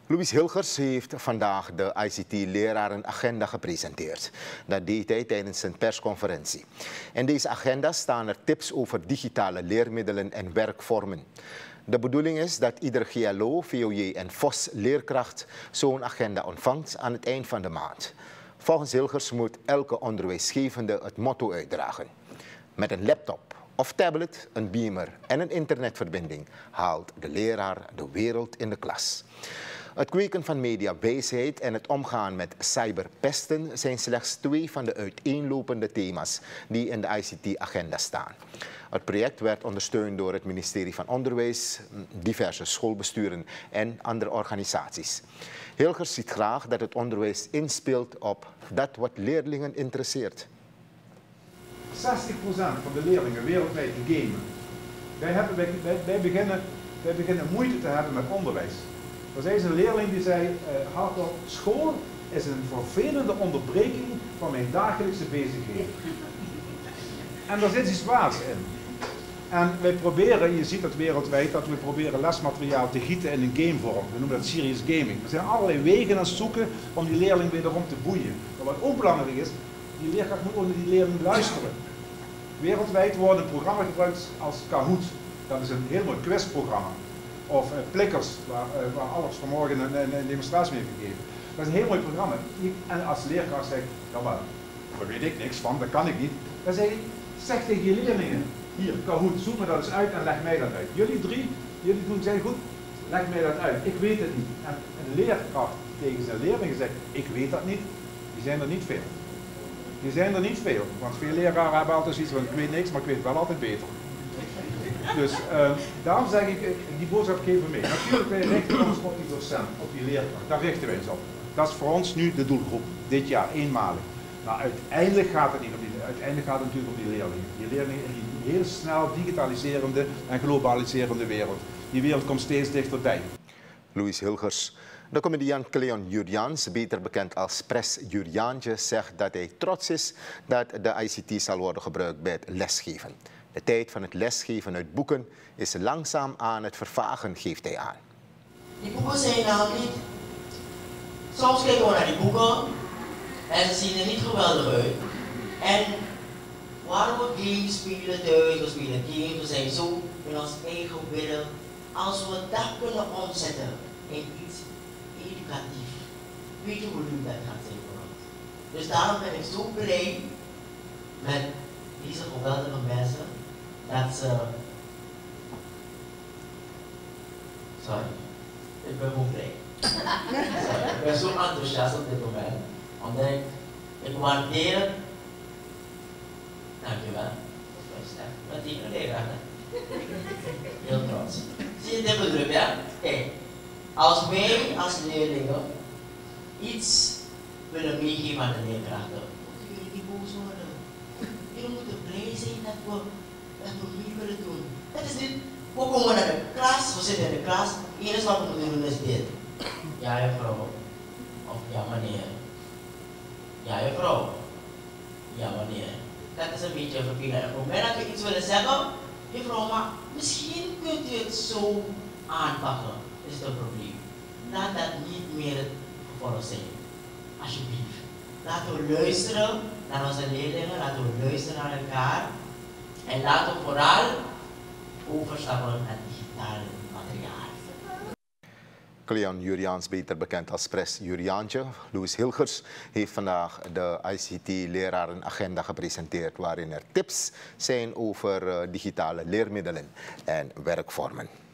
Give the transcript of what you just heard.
Louis Hilgers heeft vandaag de ICT-lerarenagenda gepresenteerd. Dat deed hij tijdens een persconferentie. In deze agenda staan er tips over digitale leermiddelen en werkvormen. De bedoeling is dat ieder GLO, VOJ en VOS leerkracht zo'n agenda ontvangt aan het eind van de maand. Volgens Hilgers moet elke onderwijsgevende het motto uitdragen: met een laptop of tablet, een beamer en een internetverbinding haalt de leraar de wereld in de klas. Het kweken van mediawijsheid en het omgaan met cyberpesten zijn slechts twee van de uiteenlopende thema's die in de ICT-agenda staan. Het project werd ondersteund door het ministerie van Onderwijs, diverse schoolbesturen en andere organisaties. Hilgers ziet graag dat het onderwijs inspeelt op dat wat leerlingen interesseert. 60% van de leerlingen wereldwijd gamen. Wij beginnen moeite te hebben met onderwijs. Er zei een leerling die zei, hardop, school is een vervelende onderbreking van mijn dagelijkse bezigheden. En daar zit iets waars in. En wij proberen, je ziet het wereldwijd, dat we proberen lesmateriaal te gieten in een gamevorm. We noemen dat serious gaming. Er zijn allerlei wegen aan het zoeken om die leerling wederom te boeien. Maar wat ook belangrijk is, die leerkracht moet ook naar die leerling luisteren. Wereldwijd wordt een programma gebruikt als Kahoot. Dat is een heel mooi quizprogramma. Of Plikkers, waar Alex vanmorgen een demonstratie mee heeft gegeven. Dat is een heel mooi programma. En als leerkracht zegt, ja maar, daar weet ik niks van, dat kan ik niet. Dan zeg tegen je leerlingen, hier, Kahoot, zoek me dat eens uit en leg mij dat uit. Jullie zijn goed, leg mij dat uit. Ik weet het niet. En een leerkracht tegen zijn leerlingen zegt, ik weet dat niet, die zijn er niet veel. Die zijn er niet veel, want veel leraren hebben altijd zoiets van, ik weet niks, maar ik weet wel altijd beter. Dus daarom zeg ik, die boodschap geven we mee. Natuurlijk, wij richten ons op die docent, op die leerkracht. Daar richten wij ons op. Dat is voor ons nu de doelgroep, dit jaar, eenmalig. Maar uiteindelijk gaat het niet om die, uiteindelijk gaat het natuurlijk om die leerlingen. Die leerlingen in die heel snel digitaliserende en globaliserende wereld. Die wereld komt steeds dichterbij. Louis Hilgers. De comedian Cleon Jurjans, beter bekend als Pres Jurjaantje, zegt dat hij trots is dat de ICT zal worden gebruikt bij het lesgeven. De tijd van het lesgeven uit boeken is langzaam aan het vervagen, geeft hij aan. Die boeken zijn namelijk, soms kijken we naar die boeken en ze zien er niet geweldig uit. En waarom we games spelen thuis, we spelen games, we zijn zo in ons eigen wereld. Als we dat kunnen omzetten in iets educatiefs, weet je hoe leuk dat gaat zijn voor ons. Dus daarom ben ik zo blij met deze geweldige mensen. Dat ze... Sorry, ik ben gewoon blij. Ik ben zo enthousiast op dit moment, omdat ik waardeer... Dankjewel. Wat die collega, heel trots. Zie je dit bedoel, ja? Kijk, als wij als leerlingen iets willen meegeven aan de leerkrachten, moeten jullie niet boos worden. Jullie moeten blij zijn dat we mee willen doen. Het is niet, we komen naar de klas, we zitten in de klas, het enige wat we moeten doen is dit. Ja, juffrouw. Of ja, meneer. Ja, juffrouw. Ja, meneer. Dat is een beetje vervelend. En op het moment dat we iets willen zeggen, juffrouw, maar misschien kunt u het zo aanpakken, is het een probleem. Laat dat niet meer het gevolg zijn. Alsjeblieft. Laten we luisteren naar onze leerlingen, laten we luisteren naar elkaar. En laten we vooral overstappen naar digitaal materiaal. Cleon Jurjans, beter bekend als Pres Jurjaantje. Louis Hilgers heeft vandaag de ICT-lerarenagenda gepresenteerd, waarin er tips zijn over digitale leermiddelen en werkvormen.